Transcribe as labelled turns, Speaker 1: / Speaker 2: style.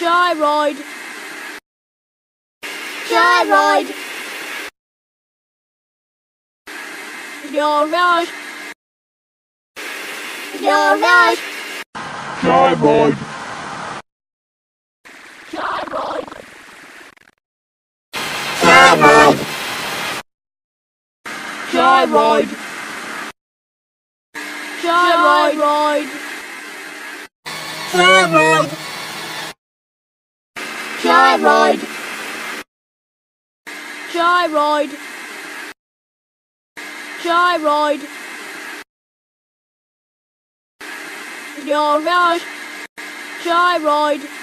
Speaker 1: Gyroid. Gyroid. Gyroid. Gyroid.
Speaker 2: Gyroid.
Speaker 1: Gyroid.
Speaker 2: Gyroid.
Speaker 1: Gyroid. Gyroid.
Speaker 2: Gyroid.
Speaker 1: Gyroid. Gyroid. Gyroid. Gyroid. Gyroid.